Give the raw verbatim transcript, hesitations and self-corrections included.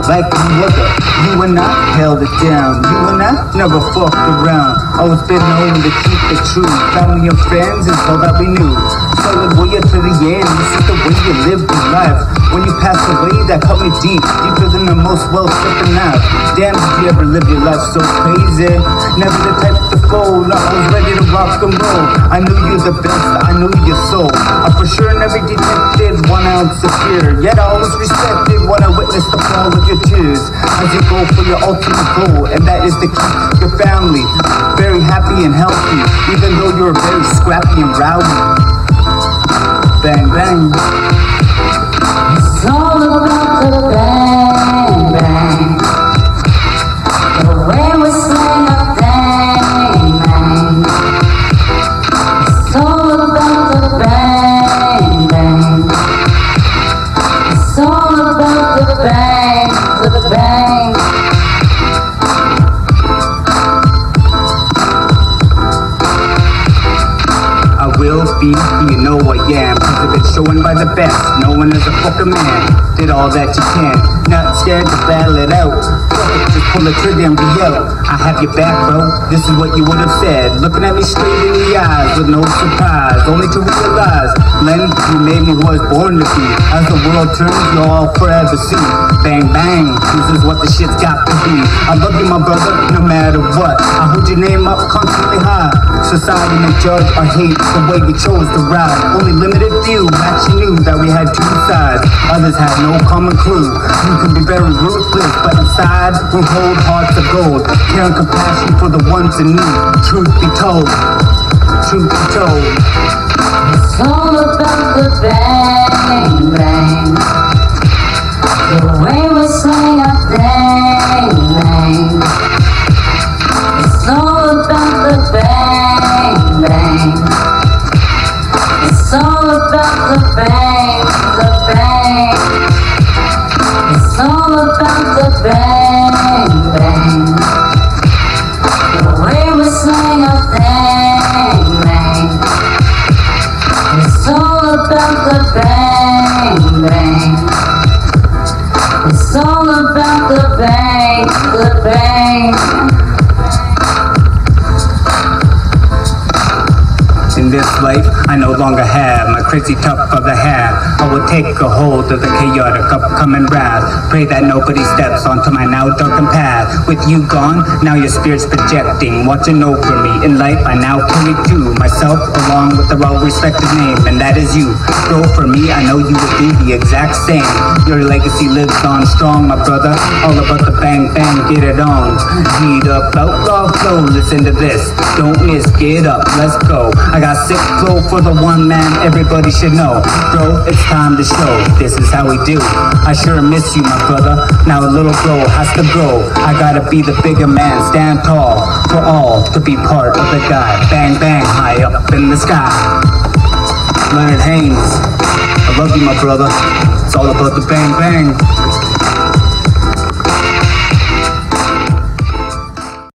like no other. You and I held it down. You and I never fucked around. Always been known to keep it true. Family and friends is all that we knew. Solid warrior to the end. This is the way you live your life. When you pass away, that cut me deep, deeper than the most well-stripping knife. Damn, did you ever live your life so crazy? Never the type to fold. I was ready to rock and roll. I knew you the best. I knew your soul. I for sure never detected one ounce of fear. Yet I always respected when I witnessed the fall of your tears as you go for your ultimate goal, and that is to keep your family very happy and healthy, even though you're very scrappy and rowdy. Bang bang. It's all about the bang bang, the way we sling a bang bang. It's all about the bang bang. It's all about the bang, the bang. I will be who you know I am, cause I've been shown by the best. No one is a fucking man. Did all that you can, not scared to battle it out. Fuck it, just pull the trigger and be out. I have your back, bro. This is what you would have said, looking at me straight in the eyes with no surprise, only to realize, Len, you made me who I was born to be. As the world turns, you'll all forever see. Bang bang, this is what the shit's got to be. I love you, my brother, no matter what. I hold your name up constantly high. Society may judge or hate the way we chose to ride. Only limited few actually knew that we had two sides. Others had no common clue. You can be very ruthless, but inside we hold hearts of gold. Care and compassion for the ones in need. Truth be told, truth be told. It's all about the bang bang, the way we sling a bang bang. It's all about the bang bang. It's all about the bang, the bang. It's all about the bang bang, the way we sling a bang bang. It's all about the bang bang. It's all about the bang, the bang. In this life, I no longer have my crazy tuck of the hat. I will take a hold of the chaotic upcoming wrath. Pray that nobody steps onto my now darkened path. With you gone, now your spirit's projecting, watching over me. In life, I now carry two, myself along with a well-respected name, and that is you. Bro, for me, I know you will do the exact same. Your legacy lives on strong, my brother. All about the bang bang, get it on. Heat up, outlaw flow, listen to this. Don't miss, get up, let's go. I got sick flow for the one man everybody should know. Bro, it's time to show, this is how we do. I sure miss you, my brother. Now a little bro has to grow. I gotta be the bigger man, stand tall for all to be part of the guy. Bang bang, high up in the sky. Leonard Haynes, I love you, my brother. It's all about the bang bang.